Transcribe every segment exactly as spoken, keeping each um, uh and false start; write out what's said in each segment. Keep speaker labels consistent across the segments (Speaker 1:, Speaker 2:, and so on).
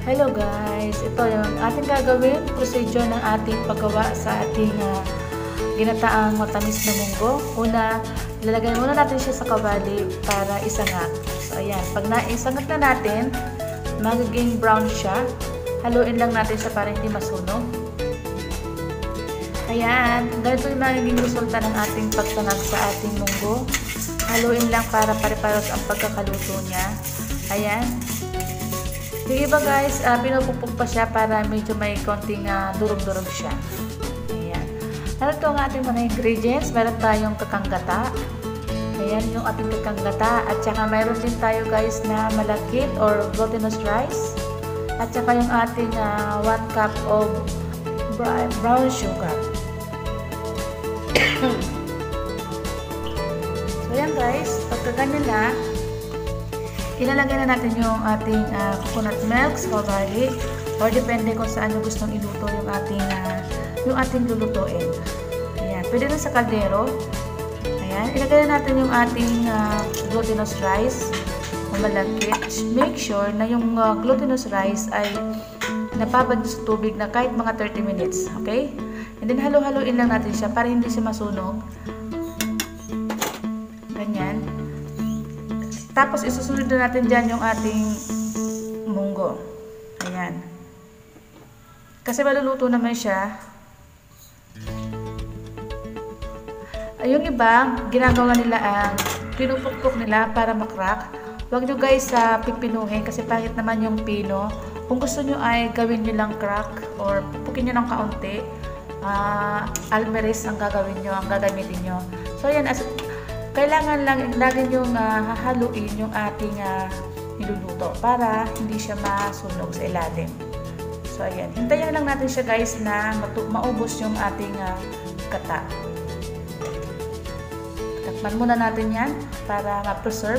Speaker 1: Hello guys, ito yung ating gagawin procedure ng ating paggawa sa ating uh, ginataang matamis na munggo. Una, ilalagay muna natin siya sa kawali para isangat. So ayan, pag naisangat na natin, magiging brown siya. Haluin lang natin siya para hindi masunog. Ayan, ganito yung magiging resulta ng ating pagsangat sa ating munggo. Haluin lang para pare-paros ang pagkakaluto niya. Ayan. Yung iba guys, uh, pinupupok pa siya para medyo may konting uh, durog-durog siya. Ayan. Narito ang ating mga ingredients. Meron tayong kakanggata. Ayan yung ating kakanggata. At saka mayroon din tayo guys na malakit or glutinous rice. At saka yung ating uh, one cup of brown sugar. So ayan guys, pagka ganyan na, ilalagay na natin yung ating uh, coconut milk sa kawali or depende kung saan yung gustong iluto yung ating uh, yung ating lulutuin. Ayan, pwede na sa kaldero. Ayan, ilagay na natin yung ating uh, glutinous rice na malagkit. Make sure na yung uh, glutinous rice ay napabad sa tubig na kahit mga thirty minutes. Okay? And then halo-haloin lang natin siya para hindi siya masunog. Ganyan. Tapos, isusunod na natin dyan yung ating munggo. Ayan. Kasi maluluto naman siya. Yung iba, ginagawa nila ang pinupukpok nila para makrack. Huwag nyo guys sa uh, pipinuhin kasi pangit naman yung pino. Kung gusto nyo ay gawin nyo lang crack or pupukin nyo ng kaunti. Uh, almeris ang gagawin nyo, ang gagamitin nyo. So, ayan. As kailangan lang lagi yung uh, hahaluin yung ating uh, niluluto para hindi siya masunog sa ilalim. So ayan, hintayin lang natin siya guys na maubos yung ating uh, gata. Takpan muna natin yan para ma-preserve.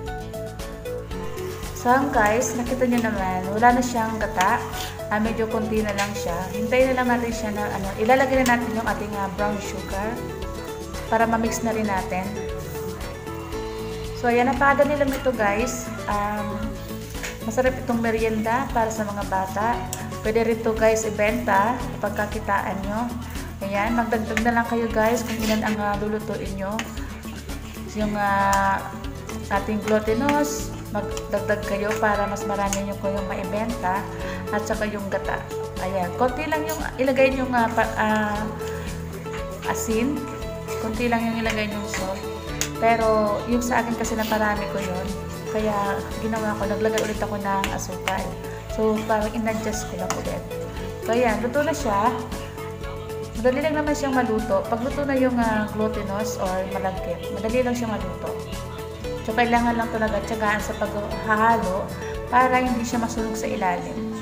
Speaker 1: So guys, nakita nyo naman, wala na siyang gata. Uh, medyo konti na lang siya. Hintayin na lang natin siya na ano, ilalagay na natin yung ating uh, brown sugar para ma-mix na rin natin. So, ayan, napakadali lang ito guys. Um, masarap itong merienda para sa mga bata. Pwede rin ito guys ibenta kapag kakitaan nyo. Ayan, magdagdag na lang kayo guys kung ilan ang uh, lulutuin nyo. Yung uh, ating glutinous, magdagdag kayo para mas marami nyo ko yung maibenta. At saka yung gata. Ayan, konti lang yung ilagay nyo uh, uh, asin. Konti lang yung ilagay nyo salt. Pero, yung sa akin kasi naparami ko yun. Kaya, ginawa ko, naglagay ulit ako ng asukal. So, parang in-adjust ko lang ulit. So, ayan, luto na siya. Madali lang naman siyang maluto. Pag luto na yung uh, glutinous or malagkit, madali lang siyang maluto. So, kailangan lang talaga tiyagaan sa paghahalo para hindi siya masunog sa ilalim.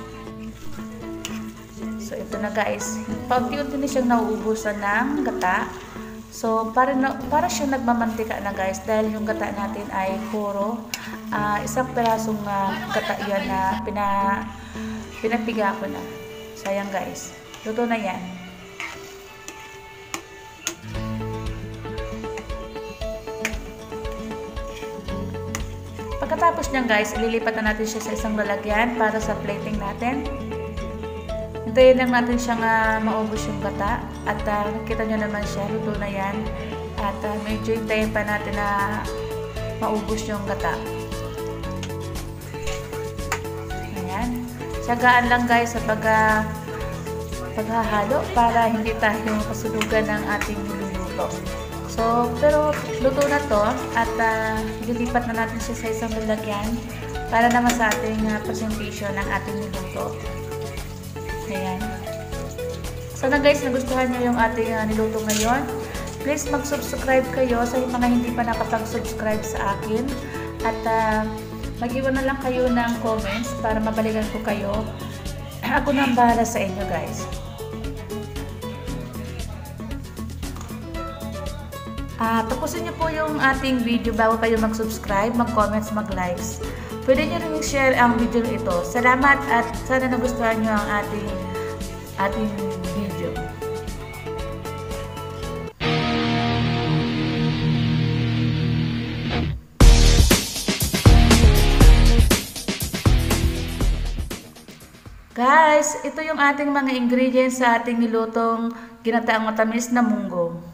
Speaker 1: So, ito na guys. Paunti-unti na siyang nauubusan ng gata. So, para, na, para siya nagmamantika na guys dahil yung gata natin ay puro uh, isang perasong uh, gata yan na pina, pinapiga ko na. Sayang guys. Luto na yan. Pagkatapos niyan guys, ililipat na natin siya sa isang lalagyan para sa plating natin. Hintayin lang natin siyang uh, maubos yung gata. At uh, nakita nyo naman siya, luto na yan. At uh, medyo hintayin pa natin na maubos yung gata. Ayan. Tiyagaan lang guys sa pag, uh, paghahalo para hindi tayo kasunugan ng ating niluluto. So, pero luto na to at uh, lilipat na natin siya sa isang lalagyan para naman sa ating uh, presentation ng ating niluto. Ayan. Sana guys, nagustuhan nyo yung ating uh, niluto ngayon. Please mag-subscribe kayo sa mga hindi pa nakapag-subscribe sa akin. At uh, mag-iwan na lang kayo ng comments para mabalikan ko kayo. Ako na ang bahala sa inyo guys. Uh, tapusin nyo po yung ating video bago kayo mag-subscribe, mag-comments, mag-likes. Pwede nyo rin i-share ang video ito. Salamat at sana nagustuhan nyo ang ating, ating video. Guys, ito yung ating mga ingredients sa ating nilutong ginataang matamis na munggo.